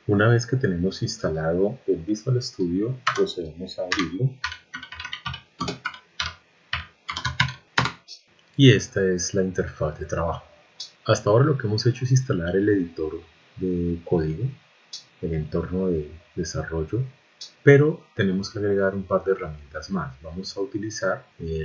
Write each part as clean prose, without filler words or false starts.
Una vez que tenemos instalado el Visual Studio, procedemos a abrirlo. Y esta es la interfaz de trabajo. Hasta ahora lo que hemos hecho es instalar el editor de código, el entorno de desarrollo, pero tenemos que agregar un par de herramientas más. Vamos a utilizar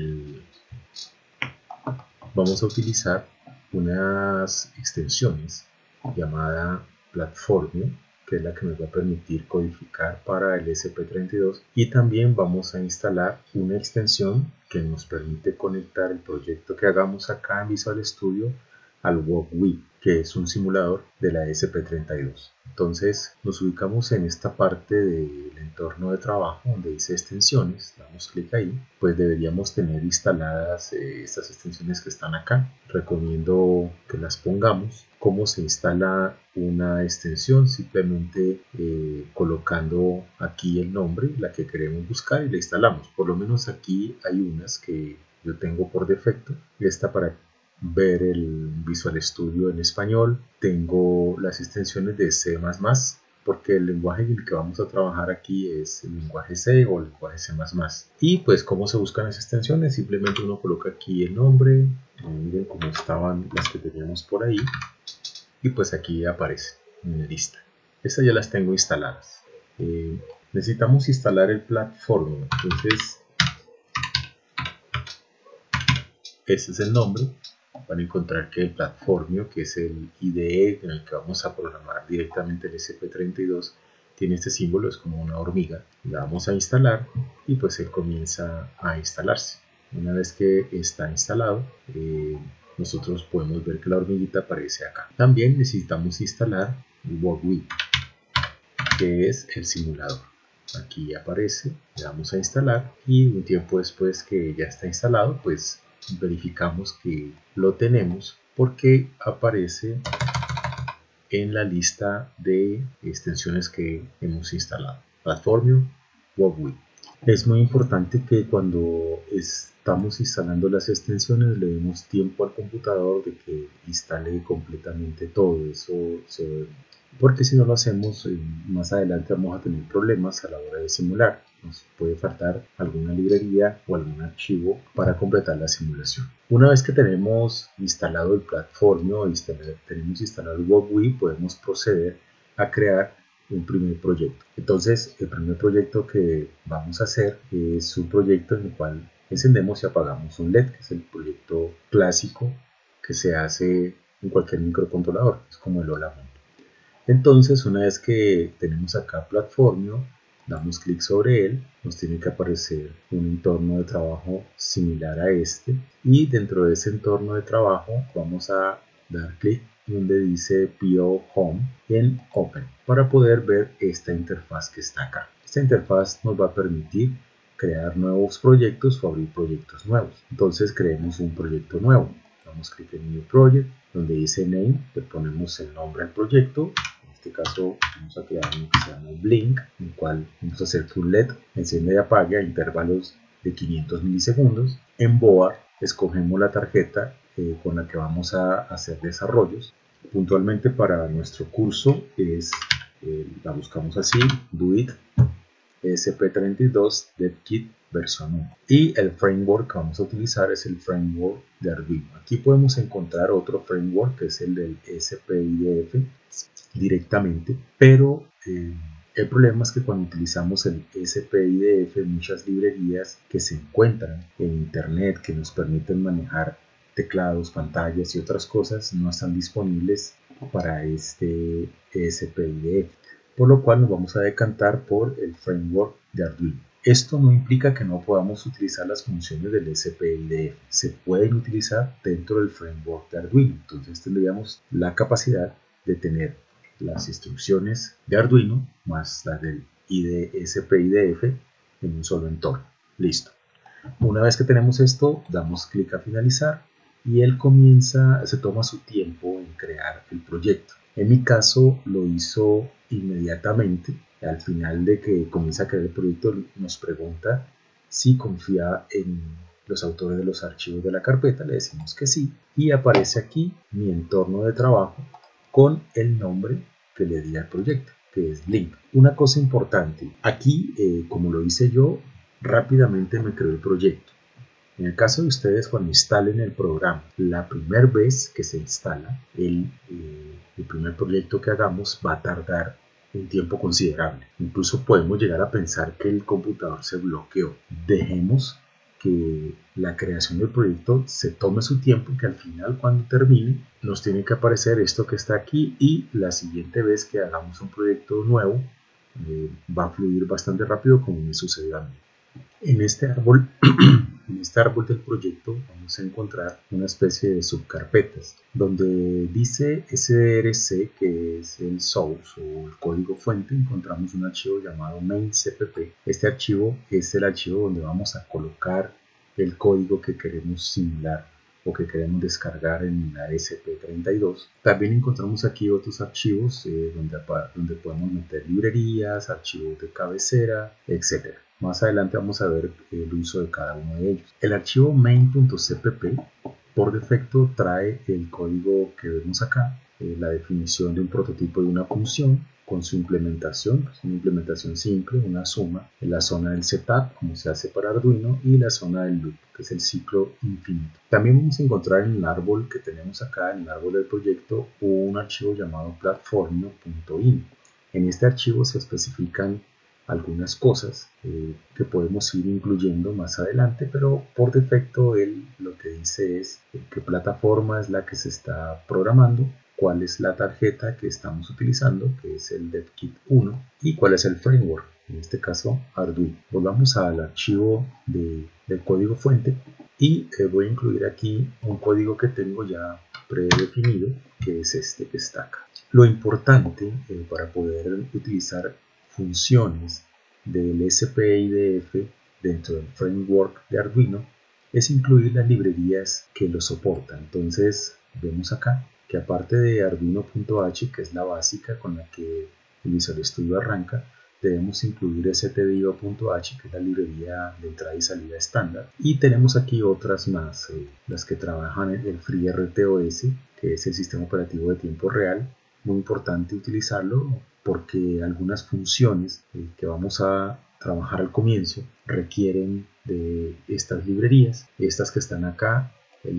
unas extensiones llamada Platformio, que es la que nos va a permitir codificar para el ESP32, y también vamos a instalar una extensión que nos permite conectar el proyecto que hagamos acá en Visual Studio al WalkWi, que es un simulador de la ESP32. Entonces nos ubicamos en esta parte del entorno de trabajo donde dice extensiones, damos clic ahí, pues deberíamos tener instaladas estas extensiones que están acá. Recomiendo que las pongamos. ¿Cómo se instala una extensión? Simplemente colocando aquí el nombre, la que queremos buscar, y la instalamos. Por lo menos aquí hay unas que yo tengo por defecto. Esta para ver el Visual Studio en español. Tengo las extensiones de C++, porque el lenguaje en el que vamos a trabajar aquí es el lenguaje C o el lenguaje C++. Y pues cómo se buscan las extensiones, simplemente uno coloca aquí el nombre, miren cómo estaban las que teníamos por ahí, y pues aquí aparece en la lista. Estas ya las tengo instaladas. Necesitamos instalar el Platformio, entonces ese es el nombre. Van a encontrar que el Platformio, que es el IDE en el que vamos a programar directamente el ESP32, tiene este símbolo, es como una hormiga. La vamos a instalar y pues él comienza a instalarse. Una vez que está instalado, nosotros podemos ver que la hormiguita aparece acá. También necesitamos instalar el WalkWi, que es el simulador. Aquí aparece, le damos a instalar y un tiempo después que ya está instalado, pues verificamos que lo tenemos porque aparece en la lista de extensiones que hemos instalado. Platformio, WalkWi. Es muy importante que cuando estamos instalando las extensiones le demos tiempo al computador de que instale completamente todo eso, porque si no lo hacemos más adelante vamos a tener problemas a la hora de simular. Nos puede faltar alguna librería o algún archivo para completar la simulación. Una vez que tenemos instalado el Platformio, tenemos instalado el WalkWi, podemos proceder a crear un primer proyecto. Entonces el primer proyecto que vamos a hacer es un proyecto en el cual encendemos y apagamos un LED, que es el proyecto clásico que se hace en cualquier microcontrolador, es como el Hola Mundo. Entonces una vez que tenemos acá Platformio, damos clic sobre él, nos tiene que aparecer un entorno de trabajo similar a este, y dentro de ese entorno de trabajo vamos a dar clic donde dice PO Home en Open para poder ver esta interfaz que está acá. Esta interfaz nos va a permitir crear nuevos proyectos o abrir proyectos nuevos. Entonces creemos un proyecto nuevo. Damos clic en New Project, donde dice Name, le ponemos el nombre al proyecto. En este caso vamos a crear uno que se llama Blink, en el cual vamos a hacer que un LED enciende y apague a intervalos de 500 milisegundos. En Board escogemos la tarjeta con la que vamos a hacer desarrollos. Puntualmente para nuestro curso la buscamos así, DoIt ESP32 DevKit versión 1. Y el framework que vamos a utilizar es el framework de Arduino. Aquí podemos encontrar otro framework que es el del ESP-IDF directamente, pero el problema es que cuando utilizamos el ESP-IDF, muchas librerías que se encuentran en internet que nos permiten manejar teclados, pantallas y otras cosas no están disponibles para este ESP-IDF, por lo cual nos vamos a decantar por el framework de Arduino. Esto no implica que no podamos utilizar las funciones del ESP-IDF, se pueden utilizar dentro del framework de Arduino, entonces tendríamos la capacidad de tener las instrucciones de Arduino más las del ESP-IDF en un solo entorno. Listo. Una vez que tenemos esto, damos clic a finalizar y él se toma su tiempo en crear el proyecto. En mi caso lo hizo inmediatamente. Al final de que comienza a crear el proyecto nos pregunta si confía en los autores de los archivos de la carpeta, le decimos que sí y aparece aquí mi entorno de trabajo con el nombre que le di al proyecto, que es Blink. Una cosa importante, aquí como lo hice yo, rápidamente me creó el proyecto. En el caso de ustedes, cuando instalen el programa, la primera vez que se instala, el primer proyecto que hagamos va a tardar un tiempo considerable. Incluso podemos llegar a pensar que el computador se bloqueó. Dejemos que la creación del proyecto se tome su tiempo, que al final, cuando termine, nos tiene que aparecer esto que está aquí, y la siguiente vez que hagamos un proyecto nuevo va a fluir bastante rápido, como me sucedió a mí. En este árbol del proyecto vamos a encontrar una especie de subcarpetas donde dice src, que es el source o el código fuente. Encontramos un archivo llamado main.cpp. Este archivo es el archivo donde vamos a colocar el código que queremos simular o que queremos descargar en la ESP32. También encontramos aquí otros archivos donde podemos meter librerías, archivos de cabecera, etc. Más adelante vamos a ver el uso de cada uno de ellos. El archivo main.cpp por defecto trae el código que vemos acá, la definición de un prototipo de una función con su implementación, una implementación simple, una suma, en la zona del setup, como se hace para Arduino, y la zona del loop, que es el ciclo infinito. También vamos a encontrar en el árbol que tenemos acá, en el árbol del proyecto, un archivo llamado platformio.in. En este archivo se especifican algunas cosas que podemos ir incluyendo más adelante, pero por defecto él lo que dice es qué plataforma es la que se está programando, cuál es la tarjeta que estamos utilizando, que es el DevKit 1, y cuál es el framework, en este caso Arduino. Volvamos al archivo del código fuente y voy a incluir aquí un código que tengo ya predefinido, que es este que está acá. Lo importante para poder utilizar funciones del SPIDF dentro del framework de Arduino es incluir las librerías que lo soportan. Entonces vemos acá que aparte de Arduino.h, que es la básica con la que el Visual Studio arranca, debemos incluir stdio.h, que es la librería de entrada y salida estándar, y tenemos aquí otras más, las que trabajan en el FreeRTOS, que es el sistema operativo de tiempo real. Muy importante utilizarlo porque algunas funciones que vamos a trabajar al comienzo requieren de estas librerías, estas que están acá, el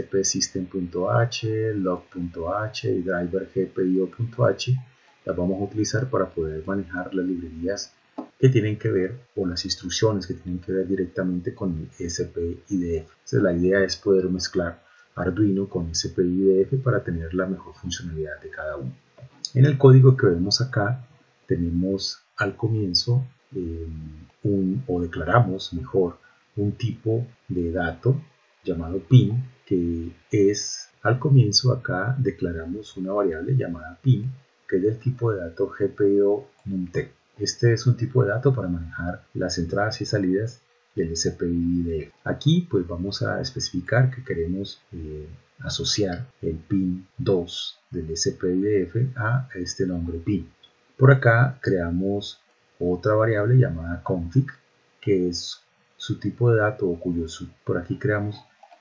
espsystem.h, log.h y drivergpio.h. Las vamos a utilizar para poder manejar las librerías que tienen que ver, o las instrucciones que tienen que ver directamente con el SPIDF. Entonces la idea es poder mezclar Arduino con SPIDF para tener la mejor funcionalidad de cada uno. En el código que vemos acá tenemos al comienzo o declaramos mejor un tipo de dato llamado pin, que es al comienzo acá declaramos una variable llamada pin, que es del tipo de dato GPIO numT. Este es un tipo de dato para manejar las entradas y salidas del SPIDF. Aquí pues vamos a especificar que queremos asociar el pin 2 del SPIDF a este nombre pin. Por acá creamos otra variable llamada config, que es su tipo de dato, o por aquí creamos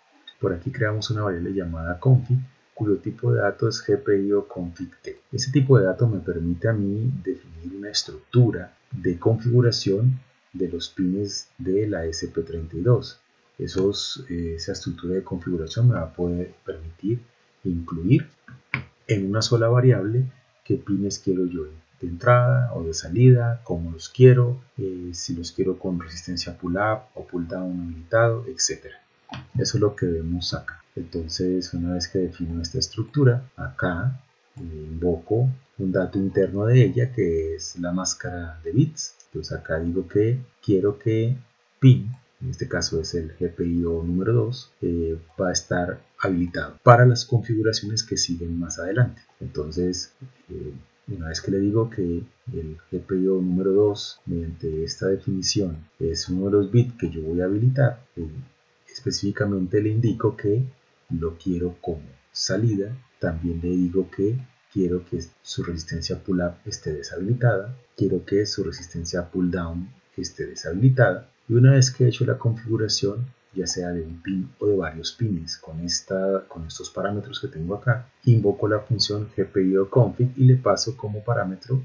una variable llamada config, cuyo tipo de dato es GPIO config-t. Este tipo de dato me permite a mí definir una estructura de configuración de los pines de la ESP32. Esa estructura de configuración me va a poder permitir incluir en una sola variable qué pines quiero yo de entrada o de salida, cómo los quiero, si los quiero con resistencia pull-up o pull-down habilitado, etc. Eso es lo que vemos acá. Entonces, una vez que defino esta estructura, acá invoco un dato interno de ella, que es la máscara de bits. Entonces acá digo que quiero que pin, en este caso es el GPIO número 2, va a estar habilitado para las configuraciones que siguen más adelante. Entonces, una vez que le digo que el GPIO número 2, mediante esta definición, es uno de los bits que yo voy a habilitar, específicamente le indico que lo quiero como salida. También le digo que quiero que su resistencia pull-up esté deshabilitada, quiero que su resistencia pull-down esté deshabilitada, y una vez que he hecho la configuración, ya sea de un pin o de varios pines, con estos parámetros que tengo acá, invoco la función GPIO config y le paso como parámetro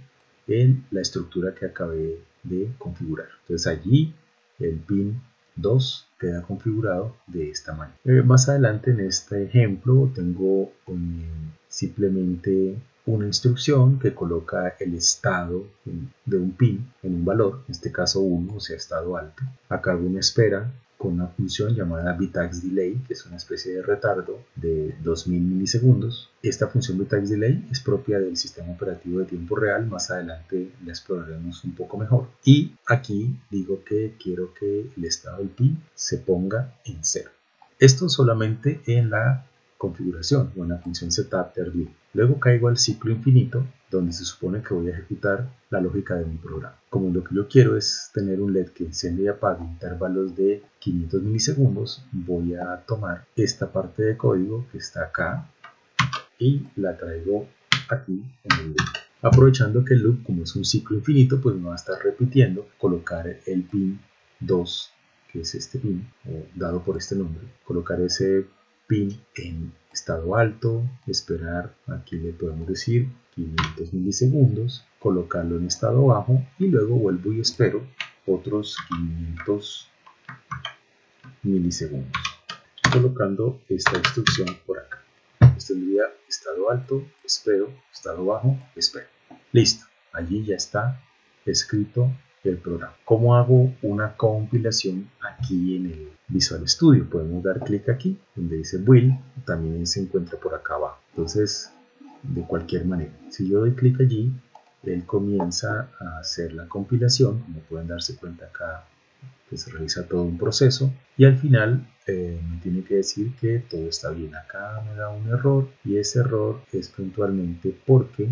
en la estructura que acabé de configurar. Entonces allí el pin 2 queda configurado de esta manera. Más adelante en este ejemplo tengo simplemente una instrucción que coloca el estado de un pin en un valor, en este caso 1, o sea, estado alto. Acá hago una espera con una función llamada bitaxDelay, que es una especie de retardo de 2000 milisegundos. Esta función bitaxDelay es propia del sistema operativo de tiempo real, más adelante la exploraremos un poco mejor. Y aquí digo que quiero que el estado del pin se ponga en 0. Esto solamente en la configuración o en la función setup de Arduino. Luego caigo al ciclo infinito, donde se supone que voy a ejecutar la lógica de mi programa. Como lo que yo quiero es tener un LED que enciende y apague intervalos de 500 milisegundos, voy a tomar esta parte de código que está acá y la traigo aquí en el loop. Aprovechando que el loop, como es un ciclo infinito, pues me va a estar repitiendo, colocar el pin 2, que es este pin, dado por este nombre, colocar ese pin en estado alto, esperar, aquí le podemos decir 500 milisegundos, colocarlo en estado bajo y luego vuelvo y espero otros 500 milisegundos, colocando esta instrucción por acá. Tendría estado alto, espero, estado bajo, espero. Listo, allí ya está escrito el programa. ¿Cómo hago una compilación aquí en el Visual Studio? Podemos dar clic aquí donde dice Build, también se encuentra por acá abajo. Entonces, de cualquier manera, si yo doy clic allí, él comienza a hacer la compilación. Como pueden darse cuenta acá, que se realiza todo un proceso y al final me tiene que decir que todo está bien. Acá me da un error y ese error es puntualmente porque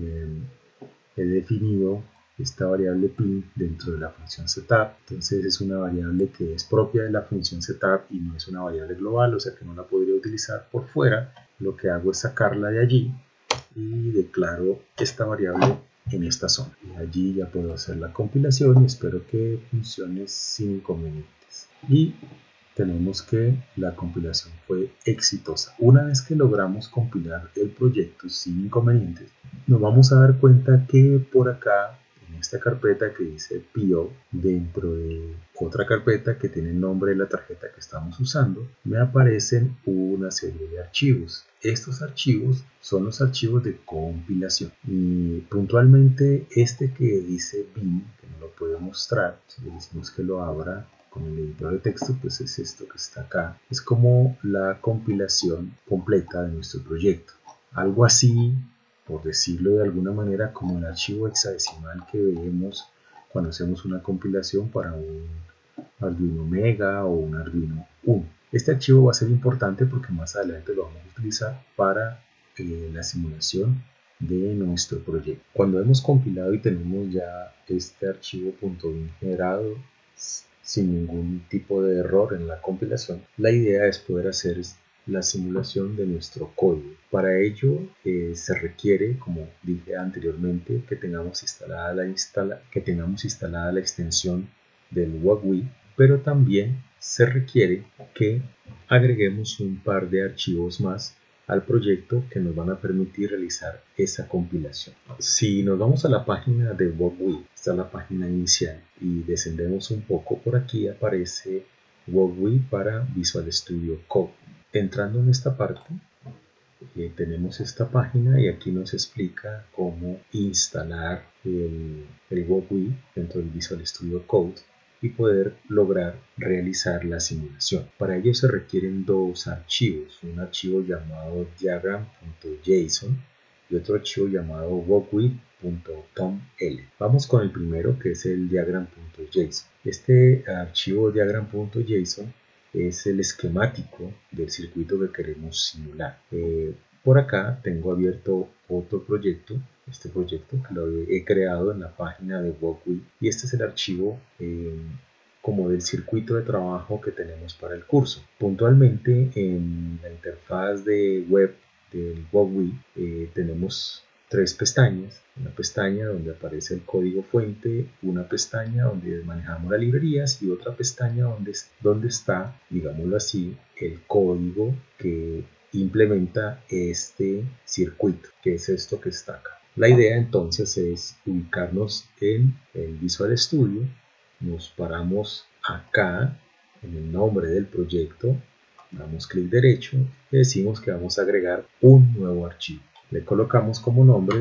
he definido esta variable pin dentro de la función setup. Entonces es una variable que es propia de la función setup y no es una variable global, o sea que no la podría utilizar por fuera. Lo que hago es sacarla de allí y declaro esta variable en esta zona. Y allí ya puedo hacer la compilación y espero que funcione sin inconvenientes. Y tenemos que la compilación fue exitosa. Una vez que logramos compilar el proyecto sin inconvenientes, nos vamos a dar cuenta que por acá, en esta carpeta que dice PO, dentro de otra carpeta que tiene el nombre de la tarjeta que estamos usando, me aparecen una serie de archivos. Estos archivos son los archivos de compilación y puntualmente este que dice bin, que no lo puedo mostrar, si le decimos que lo abra con el editor de texto, pues es esto que está acá. Es como la compilación completa de nuestro proyecto. Algo así, por decirlo de alguna manera, como el archivo hexadecimal que vemos cuando hacemos una compilación para un Arduino Mega o un Arduino Uno. Este archivo va a ser importante porque más adelante lo vamos a utilizar para la simulación de nuestro proyecto. Cuando hemos compilado y tenemos ya este archivo .bin generado sin ningún tipo de error en la compilación, la idea es poder hacer la simulación de nuestro código. Para ello se requiere, como dije anteriormente, que tengamos instalada la extensión del WAGWI, pero también se requiere que agreguemos un par de archivos más al proyecto que nos van a permitir realizar esa compilación. Si nos vamos a la página de WAGWI, esta es la página inicial, y descendemos un poco, por aquí aparece WAGWI para Visual Studio Code. Entrando en esta parte, tenemos esta página y aquí nos explica cómo instalar el WAGWI dentro del Visual Studio Code y poder lograr realizar la simulación. Para ello se requieren dos archivos, un archivo llamado diagram.json y otro archivo llamado wagwi.toml. Vamos con el primero, que es el diagram.json. Este archivo diagram.json es el esquemático del circuito que queremos simular. Por acá tengo abierto otro proyecto, este proyecto que lo he creado en la página de WAGWI, y este es el archivo como del circuito de trabajo que tenemos para el curso. Puntualmente en la interfaz de web del WAGWI tenemos tres pestañas: una pestaña donde aparece el código fuente, una pestaña donde manejamos las librerías y otra pestaña donde está, digámoslo así, el código que implementa este circuito, que es esto que está acá. La idea entonces es ubicarnos en el Visual Studio, nos paramos acá en el nombre del proyecto, damos clic derecho y decimos que vamos a agregar un nuevo archivo. Le colocamos como nombre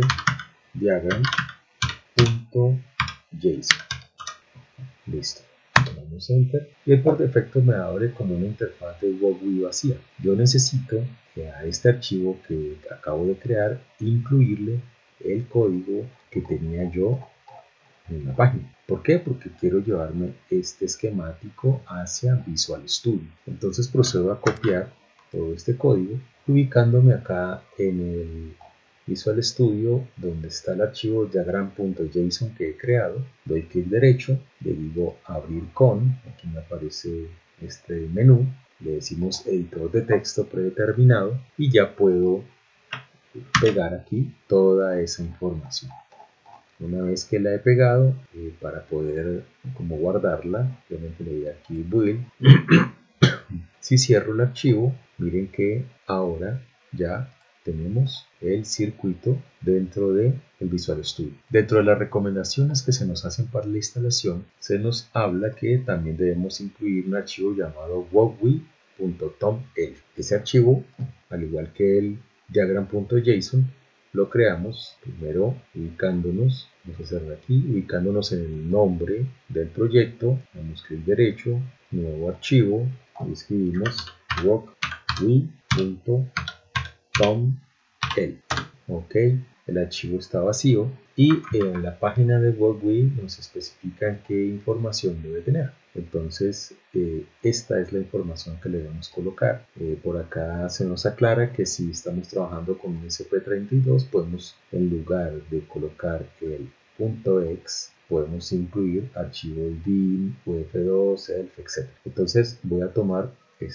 diagram.json. Listo. Damos enter y él por defecto me abre como una interfaz de WordWi vacía. Yo necesito que a este archivo que acabo de crear incluirle el código que tenía yo en la página. ¿Por qué? Porque quiero llevarme este esquemático hacia Visual Studio. Entonces procedo a copiar todo este código, ubicándome acá en el Visual Studio donde está el archivo diagram.json que he creado. Doy clic derecho, le digo abrir con, aquí me aparece este menú, le decimos editor de texto predeterminado y ya puedo pegar aquí toda esa información. Una vez que la he pegado, para poder como guardarla, simplemente le doy aquí build. Si cierro el archivo, miren que ahora ya tenemos el circuito dentro de el Visual Studio. Dentro de las recomendaciones que se nos hacen para la instalación, se nos habla que también debemos incluir un archivo llamado wordwi.toml. Ese archivo, al igual que el diagram.json, lo creamos primero ubicándonos, vamos a hacerlo aquí, ubicándonos en el nombre del proyecto, damos clic derecho, nuevo archivo, y escribimos wordwi.toml. Ok, el archivo está vacío y en la página de WordWi nos especifican qué información debe tener. Entonces esta es la información que le debemos colocar. Por acá se nos aclara que si estamos trabajando con un ESP32 podemos, en lugar de colocar el .exe, podemos incluir archivos bin, UF2, ELF, etc. Entonces voy a tomar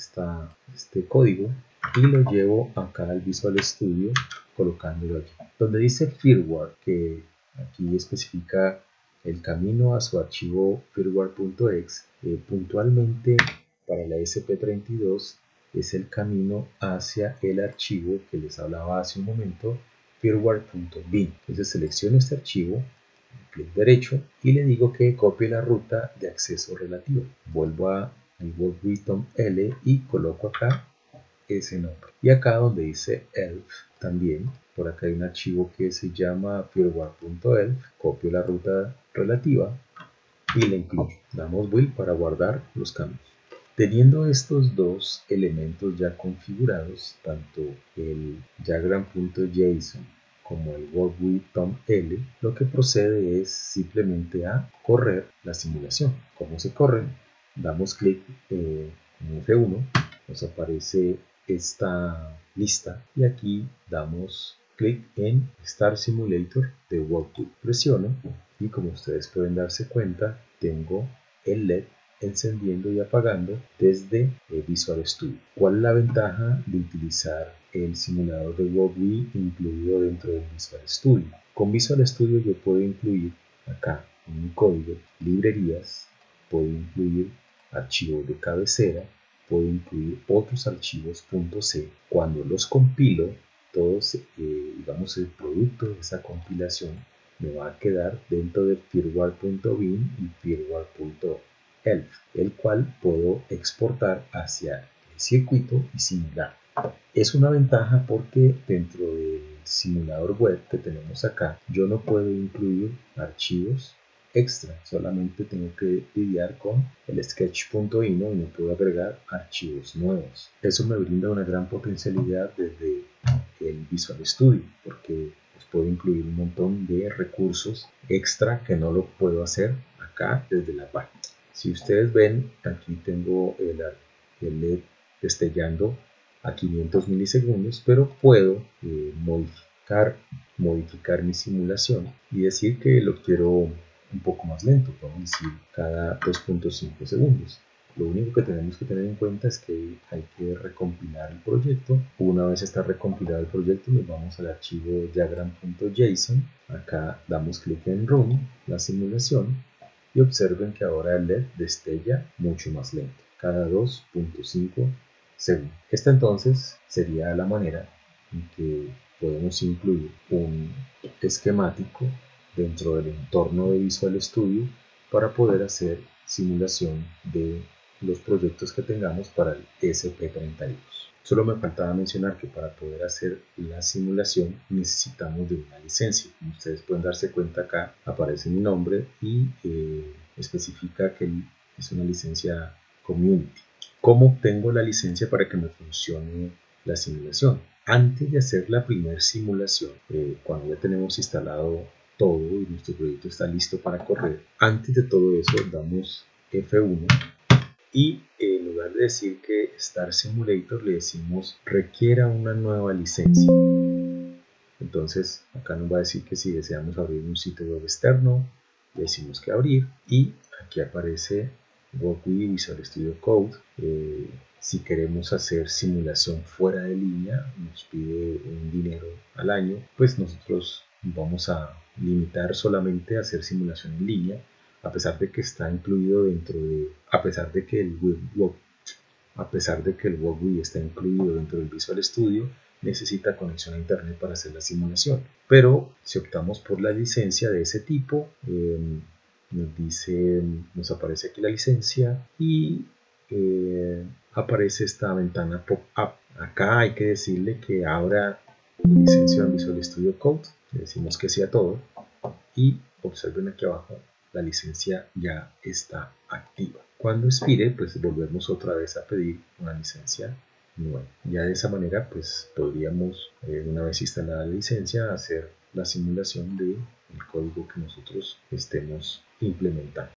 este código y lo llevo acá al Visual Studio colocándolo aquí. Donde dice firmware, que aquí especifica el camino a su archivo firmware.exe, puntualmente para la ESP32 es el camino hacia el archivo que les hablaba hace un momento, firmware.bin. Entonces selecciono este archivo, clic derecho y le digo que copie la ruta de acceso relativa. Vuelvo a el wordwi.toml y coloco acá ese nombre. Y acá donde dice elf también, por acá hay un archivo que se llama firmware.elf, copio la ruta relativa y la incluyo. Damos build para guardar los cambios. Teniendo estos dos elementos ya configurados, tanto el diagram.json como el wordwi.toml, lo que procede es simplemente a correr la simulación. ¿Cómo se corre? Damos clic en F1, nos aparece esta lista y aquí damos clic en Start Simulator de WordWi. Presiono y como ustedes pueden darse cuenta, tengo el LED encendiendo y apagando desde Visual Studio. ¿Cuál es la ventaja de utilizar el simulador de WordWi incluido dentro del Visual Studio? Con Visual Studio yo puedo incluir acá en mi código librerías, puedo incluir archivos de cabecera, puedo incluir otros archivos .c. Cuando los compilo, todos, digamos, el producto de esa compilación me va a quedar dentro del firmware.bin y firmware.elf, el cual puedo exportar hacia el circuito y simular. Es una ventaja porque dentro del simulador web que tenemos acá, yo no puedo incluir archivos extra, solamente tengo que lidiar con el sketch.ino y no puedo agregar archivos nuevos. Eso me brinda una gran potencialidad desde el Visual Studio porque pues, puedo incluir un montón de recursos extra que no lo puedo hacer acá desde la página. Si ustedes ven, aquí tengo el LED destellando a 500 milisegundos, pero puedo modificar mi simulación y decir que lo quiero un poco más lento, podemos decir cada 2.5 segundos. Lo único que tenemos que tener en cuenta es que hay que recompilar el proyecto. Una vez está recompilado el proyecto, nos vamos al archivo diagram.json. Acá damos clic en Run, la simulación, y observen que ahora el LED destella mucho más lento, cada 2.5 segundos. Esta entonces sería la manera en que podemos incluir un esquemático dentro del entorno de Visual Studio para poder hacer simulación de los proyectos que tengamos para el ESP32. Solo me faltaba mencionar que para poder hacer la simulación necesitamos de una licencia. Como ustedes pueden darse cuenta, acá aparece mi nombre y especifica que es una licencia Community. ¿Cómo obtengo la licencia para que me funcione la simulación? Antes de hacer la primera simulación, cuando ya tenemos instalado todo y nuestro proyecto está listo para correr, antes de todo eso damos F1 y en lugar de decir que Star Simulator le decimos requiera una nueva licencia. Entonces acá nos va a decir que si deseamos abrir un sitio web externo, le decimos que abrir y aquí aparece Work with Visual Studio Code. Si queremos hacer simulación fuera de línea, nos pide un dinero al año, pues nosotros vamos a limitar solamente a hacer simulación en línea, a pesar de que está incluido dentro de, a pesar de que el WorkWith está incluido dentro del Visual Studio, necesita conexión a internet para hacer la simulación. Pero si optamos por la licencia de ese tipo, nos aparece aquí la licencia y aparece esta ventana pop-up. Acá hay que decirle que abra licencia en Visual Studio Code. Le decimos que sí a todo y observen aquí abajo, la licencia ya está activa. Cuando expire, pues volvemos otra vez a pedir una licencia nueva. Ya de esa manera, pues podríamos, una vez instalada la licencia, hacer la simulación del código que nosotros estemos implementando.